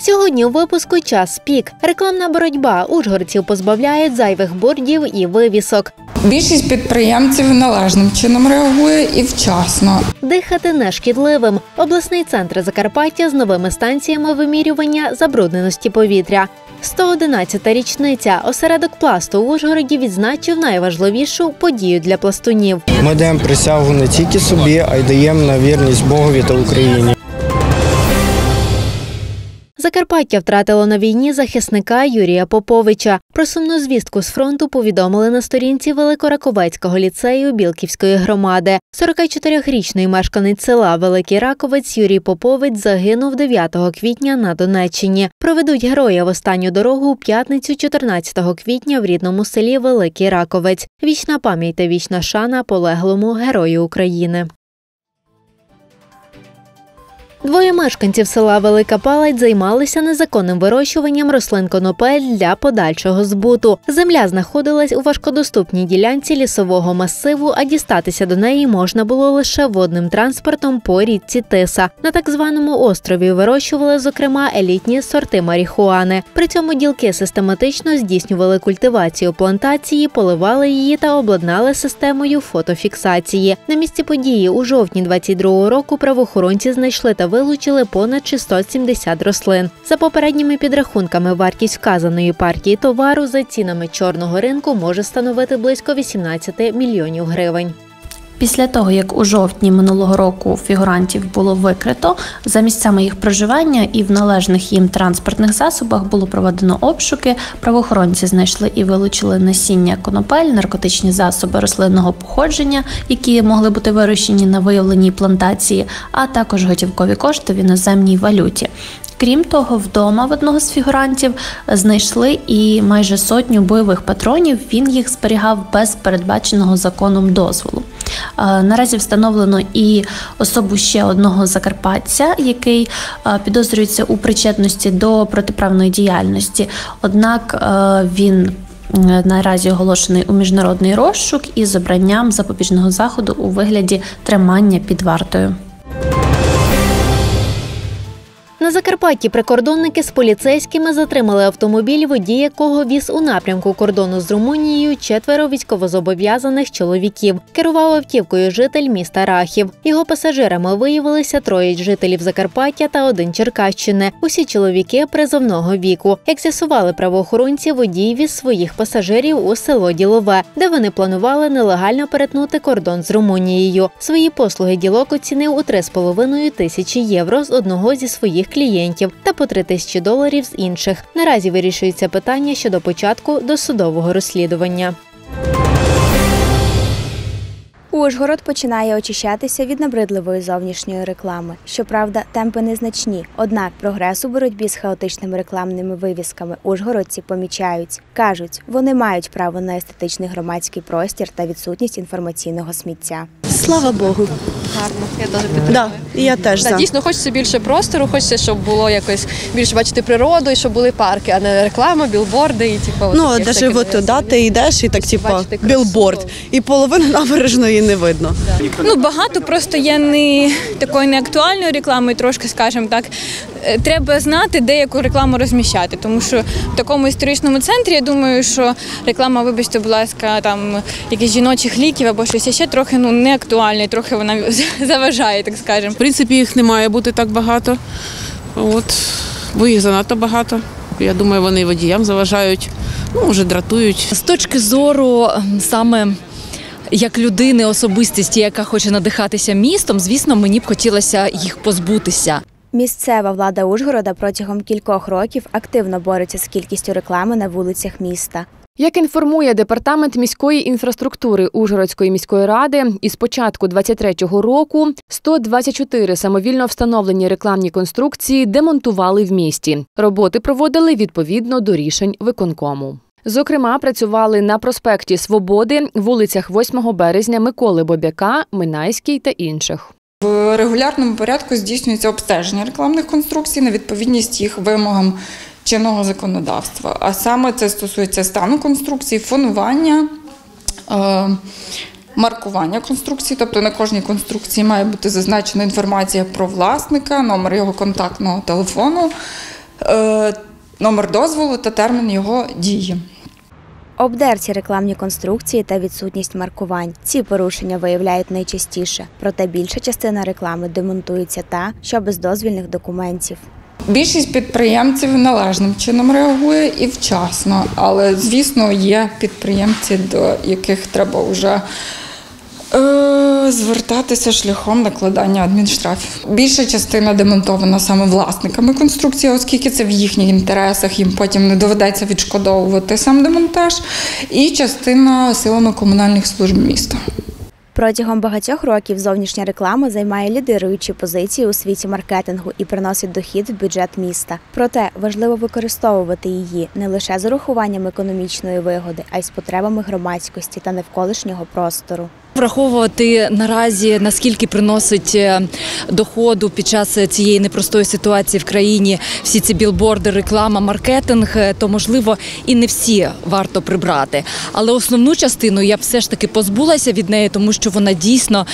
Сьогодні у випуску «Час пік». Рекламна боротьба. Ужгородців позбавляють зайвих бордів і вивісок. Більшість підприємців належним чином реагує і вчасно. Дихати нешкідливим. Обласний центр Закарпаття з новими станціями вимірювання забрудненості повітря. 111-та річниця. Осередок пласту в Ужгороді відзначив найважливішу подію для пластунів. Ми даємо присягу не тільки собі, а й даємо на вірність Богові та Україні. Закарпаття втратило на війні захисника Юрія Поповича. Про сумну звістку з фронту повідомили на сторінці Великораковецького ліцею Білківської громади. 44-річний мешканець села Великий Раковець Юрій Попович загинув 9 квітня на Донеччині. Проведуть героя в останню дорогу у п'ятницю 14 квітня в рідному селі Великий Раковець. Вічна пам'ять та вічна шана полеглому герою України. Двоє мешканців села Велика Палать займалися незаконним вирощуванням рослин конопель для подальшого збуту. Земля знаходилась у важкодоступній ділянці лісового масиву, а дістатися до неї можна було лише водним транспортом по річці Тиса. На так званому острові вирощували, зокрема, елітні сорти марихуани. При цьому ділки систематично здійснювали культивацію плантації, поливали її та обладнали системою фотофіксації. На місці події у жовтні 22-го року правоохоронці знайшли та вилучили понад 670 рослин. За попередніми підрахунками, вартість вказаної партії товару за цінами чорного ринку може становити близько 18 мільйонів гривень. Після того, як у жовтні минулого року фігурантів було викрито, за місцями їх проживання і в належних їм транспортних засобах було проведено обшуки, правоохоронці знайшли і вилучили насіння конопель, наркотичні засоби рослинного походження, які могли бути вирощені на виявленій плантації, а також готівкові кошти в іноземній валюті. Крім того, вдома в одного з фігурантів знайшли і майже 100 бойових патронів, він їх зберігав без передбаченого законом дозволу. Наразі встановлено і особу ще одного закарпатця, який підозрюється у причетності до протиправної діяльності. Однак він наразі оголошений у міжнародний розшук із обранням запобіжного заходу у вигляді тримання під вартою. На Закарпатті прикордонники з поліцейськими затримали автомобіль, водій якого віз у напрямку кордону з Румунією 4 військовозобов'язаних чоловіків. Керував автівкою житель міста Рахів. Його пасажирами виявилися 3 жителів Закарпаття та 1 Черкащини. Усі чоловіки призовного віку. Як з'ясували правоохоронці, водій віз своїх пасажирів у село Ділове, де вони планували нелегально перетнути кордон з Румунією. Свої послуги ділок оцінив у 3,5 тисячі євро з одного зі своїх клієнтів та по $3000 з інших. Наразі вирішується питання щодо початку досудового розслідування. Ужгород починає очищатися від набридливої зовнішньої реклами. Щоправда, темпи незначні. Однак прогрес у боротьбі з хаотичними рекламними вивісками ужгородці помічають. Кажуть, вони мають право на естетичний громадський простір та відсутність інформаційного сміття. Слава Богу. Гарно, я теж підтримую. Да, і я теж за. Дійсно, хочеться більше простору, хочеться, щоб було якось більше бачити природу і щоб були парки, а не реклама, білборди і типу. Ну, навіть от ти йдеш і так, типу, білборд, і половину набережної не видно. Да. Ну, багато просто є не такої неактуальної реклами, трошки, скажімо так. Треба знати, де яку рекламу розміщати, тому що в такому історичному центрі, я думаю, що реклама, вибачте, будь ласка, там якісь жіночих ліків або щось ще трохи неактуальна, і трохи вона заважає, так скажемо. В принципі, їх не має бути так багато, бо їх занадто багато. Я думаю, вони водіям заважають, може дратують. З точки зору саме як людини, особистості, яка хоче надихатися містом, звісно, мені б хотілося їх позбутися. Місцева влада Ужгорода протягом кількох років активно бореться з кількістю реклами на вулицях міста. Як інформує Департамент міської інфраструктури Ужгородської міської ради, із початку 2023 року 124 самовільно встановлені рекламні конструкції демонтували в місті. Роботи проводили відповідно до рішень виконкому. Зокрема, працювали на проспекті Свободи, вулицях 8 березня, Миколи Бобяка, Минайській та інших. В регулярному порядку здійснюється обстеження рекламних конструкцій на відповідність їх вимогам чинного законодавства. А саме це стосується стану конструкції, фонування, маркування конструкції, тобто на кожній конструкції має бути зазначена інформація про власника, номер його контактного телефону, номер дозволу та термін його дії. Обдерті рекламні конструкції та відсутність маркувань. Ці порушення виявляють найчастіше, проте більша частина реклами демонтується та, що без дозвільних документів. Більшість підприємців належним чином реагує і вчасно, але, звісно, є підприємці, до яких треба вже звертатися шляхом накладання адмінштрафів. Більша частина демонтована саме власниками конструкції, оскільки це в їхніх інтересах, їм потім не доведеться відшкодовувати сам демонтаж, і частина силами комунальних служб міста. Протягом багатьох років зовнішня реклама займає лідируючі позиції у світі маркетингу і приносить дохід в бюджет міста. Проте важливо використовувати її не лише з урахуванням економічної вигоди, а й з потребами громадськості та навколишнього простору. Враховувати наразі, наскільки приносить доходу під час цієї непростої ситуації в країні всі ці білборди, реклама, маркетинг, то, можливо, і не всі варто прибрати. Але основну частину я б все ж таки позбулася від неї, тому що вона дійсно,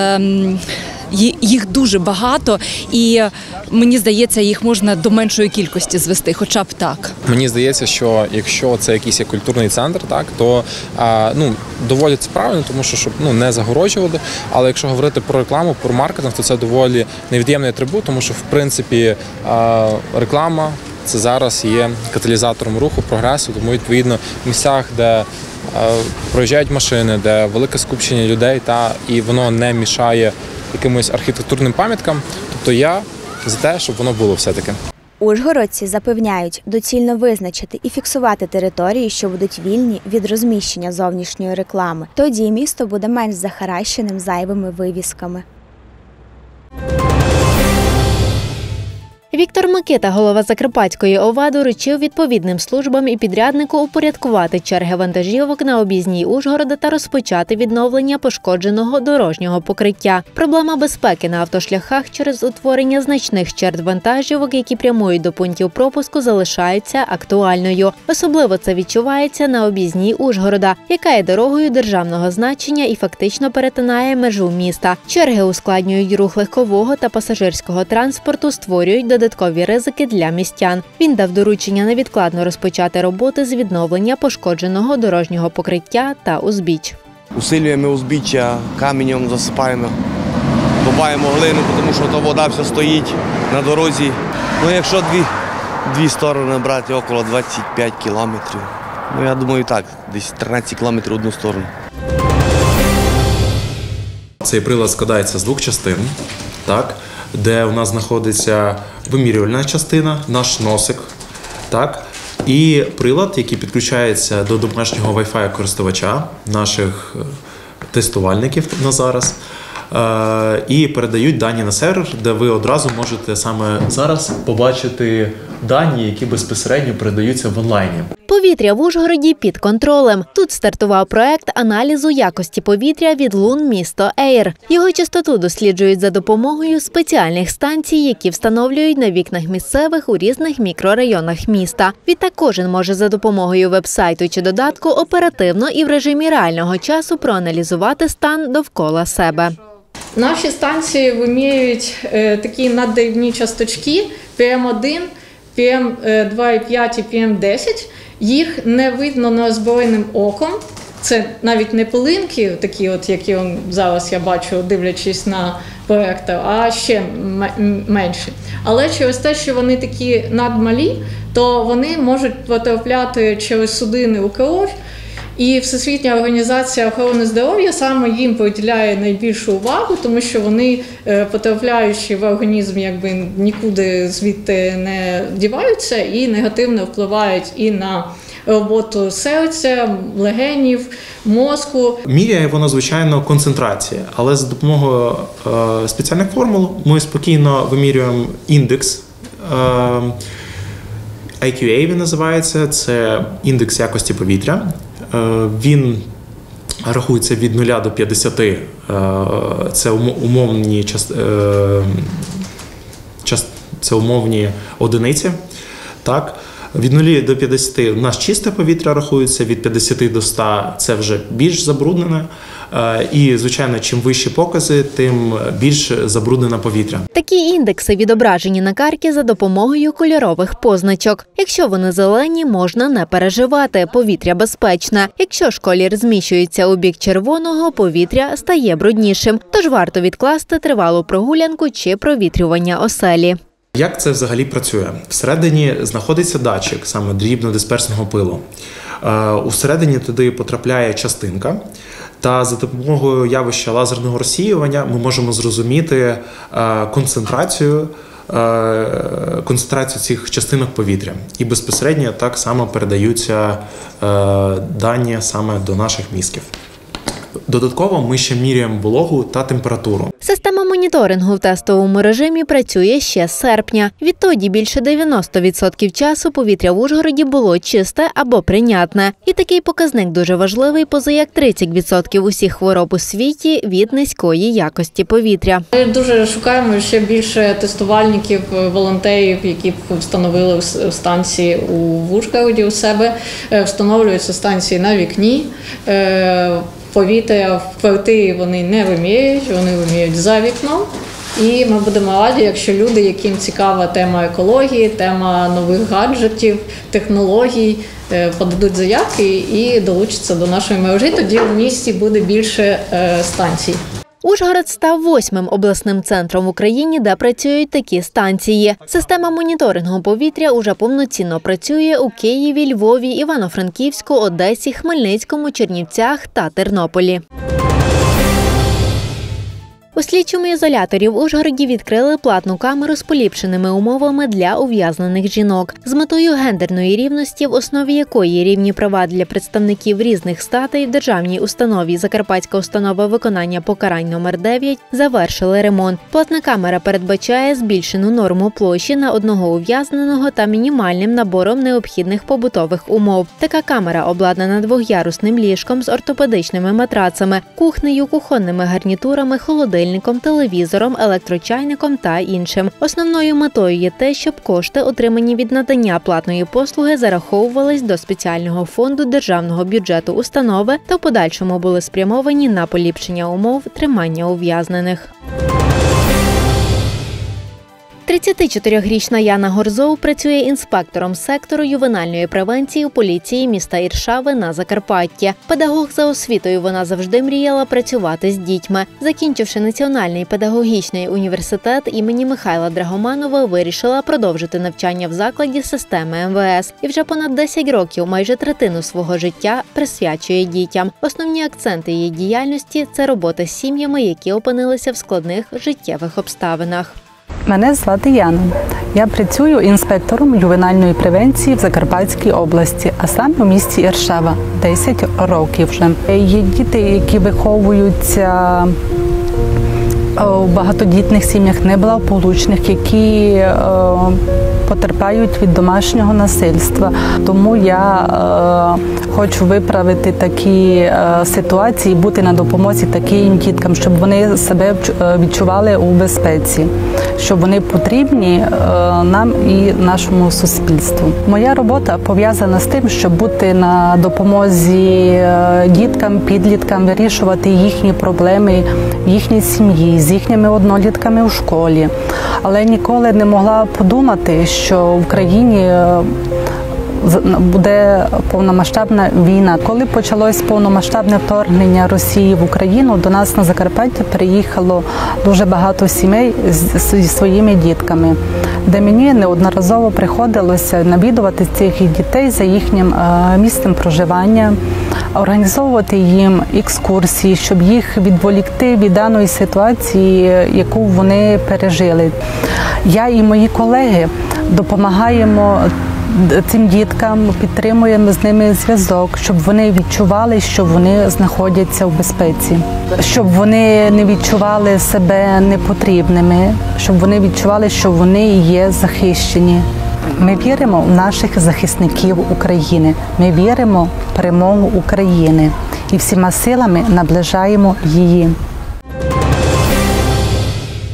їх дуже багато і, мені здається, їх можна до меншої кількості звести, хоча б так. Мені здається, що якщо це якийсь культурний центр, так, то доволі це правильно, тому що щоб не загороджувати. Але якщо говорити про рекламу, про маркетинг, то це доволі невід'ємний атрибут, тому що в принципі реклама це зараз є каталізатором руху, прогресу, тому відповідно в місцях, де проїжджають машини, де велике скупчення людей, і воно не мішає якимось архітектурним пам'яткам, тобто я за те, щоб воно було все-таки. Ужгородці запевняють, доцільно визначити і фіксувати території, що будуть вільні від розміщення зовнішньої реклами. Тоді місто буде менш захаращеним зайвими вивісками. Віктор Микита, голова Закарпатської ОВА, доручив відповідним службам і підряднику упорядкувати черги вантажівок на об'їзній Ужгорода та розпочати відновлення пошкодженого дорожнього покриття. Проблема безпеки на автошляхах через утворення значних черг вантажівок, які прямують до пунктів пропуску, залишається актуальною. Особливо це відчувається на об'їзній Ужгорода, яка є дорогою державного значення і фактично перетинає межу міста. Черги ускладнюють рух легкового та пасажирського транспорту, створюють додаткові ризики для містян. Він дав доручення невідкладно розпочати роботи з відновлення пошкодженого дорожнього покриття та узбіч. Усилюємо узбіччя, каменем засипаємо, копаємо глину, тому що та вода все стоїть на дорозі. Якщо дві сторони брати, около 25 кілометрів. Я думаю, так, десь 13 кілометрів в одну сторону. Цей прилад складається з двох частин, де у нас знаходиться вимірювальна частина, наш носик, і прилад, який підключається до домашнього Wi-Fi користувача, наших тестувальників на зараз, і передають дані на сервер, де ви одразу можете саме зараз побачити дані, які безпосередньо передаються в онлайні. Повітря в Ужгороді під контролем. Тут стартував проект аналізу якості повітря від Лун Місто Ейр. Його частоту досліджують за допомогою спеціальних станцій, які встановлюють на вікнах місцевих у різних мікрорайонах міста. Відтак кожен може за допомогою веб-сайту чи додатку оперативно і в режимі реального часу проаналізувати стан довкола себе. Наші станції вимірюють такі наддрібні часточки PM1, PM2,5 і PM10. Їх не видно неозброєним оком. Це навіть не пилинки, такі які зараз я бачу, дивлячись на проектор, а ще менші. Але через те, що вони такі надмалі, то вони можуть потрапляти через судини у кров. І Всесвітня організація охорони здоров'я саме їм приділяє найбільшу увагу, тому що вони, потрапляючи в організм, нікуди звідти не діваються і негативно впливають і на роботу серця, легенів, мозку. Міряє вона, звичайно, концентрація, але за допомогою спеціальних формул ми спокійно вимірюємо індекс. IQA він називається, це індекс якості повітря. Він рахується від 0 до 50, це умовні одиниці. Від 0 до 50 у нас чисте повітря рахується, від 50 до 100 це вже більш забруднене. І, звичайно, чим вищі покази, тим більш забруднене повітря. Такі індекси відображені на карті за допомогою кольорових позначок. Якщо вони зелені, можна не переживати, повітря безпечне. Якщо ж колір зміщується у бік червоного, повітря стає бруднішим. Тож варто відкласти тривалу прогулянку чи провітрювання оселі. Як це взагалі працює? Всередині знаходиться датчик, саме дрібнодисперсного пилу. Усередині туди потрапляє частинка, та за допомогою явища лазерного розсіювання ми можемо зрозуміти концентрацію цих частинок повітря. І безпосередньо так само передаються дані саме до наших мізків. Додатково ми ще міряємо вологу та температуру. Система моніторингу в тестовому режимі працює ще з серпня. Відтоді більше 90% часу повітря в Ужгороді було чисте або прийнятне. І такий показник дуже важливий, позаяк 30% усіх хвороб у світі від низької якості повітря. Ми дуже шукаємо ще більше тестувальників, волонтерів, які б встановили станції в Ужгороді у себе. Встановлюються станції на вікні. Повітря в квартирі вони не вимірюють, вони вимірюють за вікном. І ми будемо раді, якщо люди, яким цікава тема екології, тема нових гаджетів, технологій, подадуть заявки і долучаться до нашої мережі, тоді в місті буде більше станцій. Ужгород став 8-м обласним центром в Україні, де працюють такі станції. Система моніторингу повітря уже повноцінно працює у Києві, Львові, Івано-Франківську, Одесі, Хмельницькому, Чернівцях та Тернополі. У слідчому ізоляторі в Ужгороді відкрили платну камеру з поліпшеними умовами для ув'язнених жінок. З метою гендерної рівності, в основі якої рівні права для представників різних статей в державній установі Закарпатська установа виконання покарань номер 9 завершили ремонт. Платна камера передбачає збільшену норму площі на одного ув'язненого та мінімальним набором необхідних побутових умов. Така камера обладнана двохярусним ліжком з ортопедичними матрацами, кухнею, кухонними гарнітурами, холодильником, телевізором, електрочайником та іншим. Основною метою є те, щоб кошти, отримані від надання платної послуги, зараховувались до спеціального фонду державного бюджету установи та в подальшому були спрямовані на поліпшення умов тримання ув'язнених. 34-річна Яна Горзов працює інспектором сектору ювенальної превенції у поліції міста Іршави на Закарпатті. Педагог за освітою, вона завжди мріяла працювати з дітьми. Закінчивши Національний педагогічний університет імені Михайла Драгоманова, вирішила продовжити навчання в закладі системи МВС. І вже понад 10 років, майже третину свого життя, присвячує дітям. Основні акценти її діяльності – це робота з сім'ями, які опинилися в складних життєвих обставинах. Мене звати Яна. Я працюю інспектором ювенальної превенції в Закарпатській області, а саме у місті Іршава. 10 років вже. Є діти, які виховуються у багатодітних сім'ях, неблагополучних, які потерпають від домашнього насильства. Тому я хочу виправити такі ситуації, бути на допомозі таким діткам, щоб вони себе відчували у безпеці, щоб вони потрібні нам і нашому суспільству. Моя робота пов'язана з тим, щоб бути на допомозі діткам, підліткам, вирішувати їхні проблеми в їхній сім'ї, з їхніми однолітками у школі. Але ніколи не могла подумати, що в країні буде повномасштабна війна. Коли почалось повномасштабне вторгнення Росії в Україну, до нас на Закарпаття приїхало дуже багато сімей зі своїми дітками, де мені неодноразово приходилося навідувати цих дітей за їхнім місцем проживання, організовувати їм екскурсії, щоб їх відволікти від даної ситуації, яку вони пережили. Я і мої колеги допомагаємо цим діткам, підтримуємо з ними зв'язок, щоб вони відчували, що вони знаходяться в безпеці, щоб вони не відчували себе непотрібними, щоб вони відчували, що вони є захищені. Ми віримо в наших захисників України, ми віримо в перемогу України і всіма силами наближаємо її.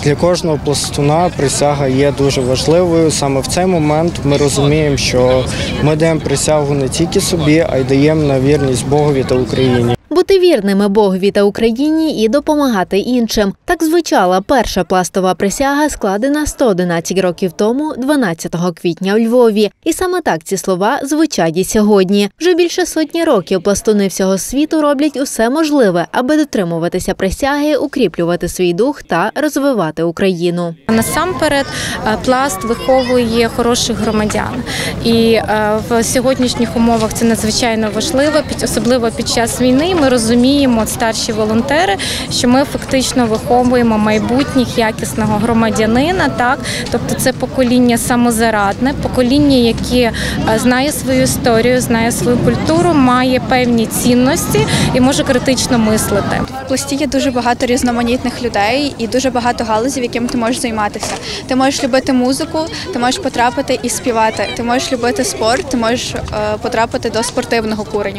Для кожного пластуна присяга є дуже важливою. Саме в цей момент ми розуміємо, що ми даємо присягу не тільки собі, а й даємо на вірність Богові та Україні. Бути вірними Богові та Україні і допомагати іншим. Так звучала перша пластова присяга, складена 111 років тому, 12 квітня у Львові. І саме так ці слова звучать і сьогодні. Вже більше сотні років пластуни всього світу роблять усе можливе, аби дотримуватися присяги, укріплювати свій дух та розвивати Україну. Насамперед, пласт виховує хороших громадян. І в сьогоднішніх умовах це надзвичайно важливо, особливо під час війни. Ми розуміємо, старші волонтери, що ми фактично виховуємо майбутніх якісного громадянина. Так? Тобто це покоління самозарадне, покоління, яке знає свою історію, знає свою культуру, має певні цінності і може критично мислити. В пласті є дуже багато різноманітних людей і дуже багато галузів, яким ти можеш займатися. Ти можеш любити музику, ти можеш потрапити і співати, ти можеш любити спорт, ти можеш потрапити до спортивного куреню.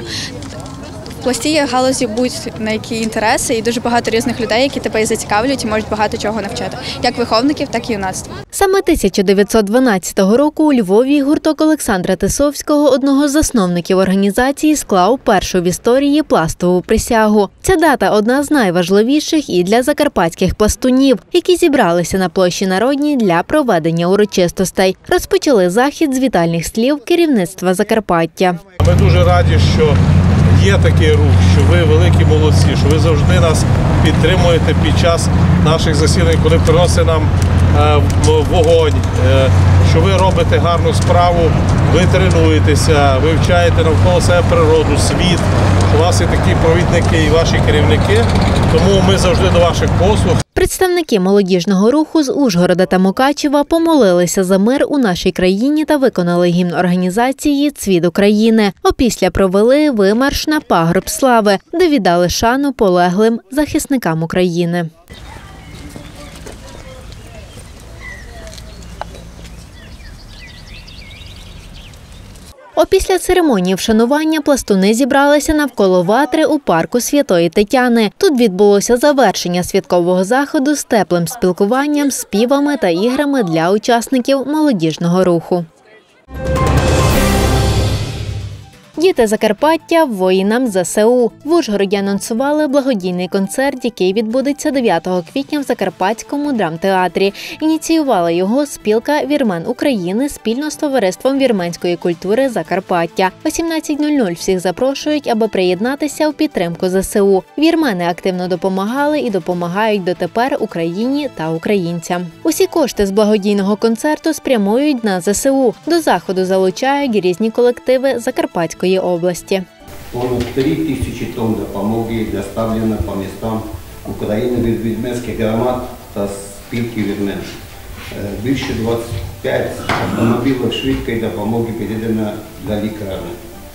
В пласті є галузі будь-на які інтереси і дуже багато різних людей, які тебе і зацікавлюють і можуть багато чого навчати, як виховників, так і юнацтва. Саме 1912 року у Львові гурток Олександра Тисовського, одного з засновників організації, склав першу в історії пластову присягу. Ця дата – одна з найважливіших і для закарпатських пластунів, які зібралися на площі Народній для проведення урочистостей. Розпочали захід з вітальних слів керівництва Закарпаття. Ми дуже раді, що є такий рух, що ви великі молодці, що ви завжди нас підтримуєте під час наших засідань, коли приносите нам вогонь, що ви робите гарну справу, ви тренуєтеся, вивчаєте навколо себе природу, світ, що у вас є такі провідники і ваші керівники, тому ми завжди до ваших послуг. Представники молодіжного руху з Ужгорода та Мукачева помолилися за мир у нашій країні та виконали гімн організації «Цвіт України». Опісля провели вимарш на пагорб слави, де віддали шану полеглим захисникам України. Опісля церемонії вшанування пластуни зібралися навколо ватри у парку Святої Тетяни. Тут відбулося завершення святкового заходу з теплим спілкуванням, співами та іграми для учасників молодіжного руху. Діти Закарпаття воїнам ЗСУ. В Ужгороді анонсували благодійний концерт, який відбудеться 9 квітня в Закарпатському драмтеатрі. Ініціювала його спілка «Вірмен України» спільно з Товариством вірменської культури Закарпаття. О 17:00 всіх запрошують, аби приєднатися у підтримку ЗСУ. Вірмени активно допомагали і допомагають дотепер Україні та українцям. Усі кошти з благодійного концерту спрямують на ЗСУ. До заходу залучають різні колективи Закарпатської області. Понад 3000 тонн допомоги доставлено по містам України від вірменських громад та спілки вірмен. Більше 25 автомобілів швидкої допомоги передано для лікарні.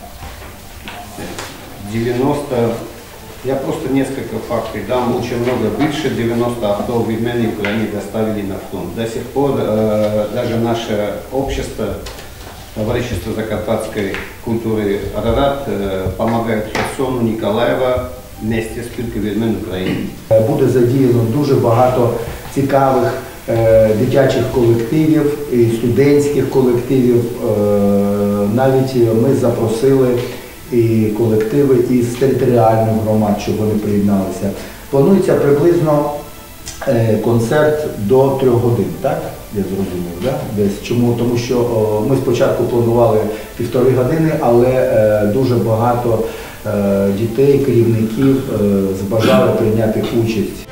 90, я просто несколько фактов дам, очень много, больше 90 авто в Вірменії Украине доставили на фронт. До сих пор даже наше общество, Товарищество закарпатской культуры «Арарат» помогает Херсону, Ніколаєва вместе з спілкою вірмен України. Буде задіяно дуже багато цікавих дитячих колективів і студентських колективів. Навіть ми запросили і колективи із територіальних громад, щоб вони приєдналися. Планується приблизно концерт до 3 годин, так? Я зрозумів, да? Десь. Чому? Тому що ми спочатку планували 1,5 години, але дуже багато дітей, керівників забажали прийняти участь.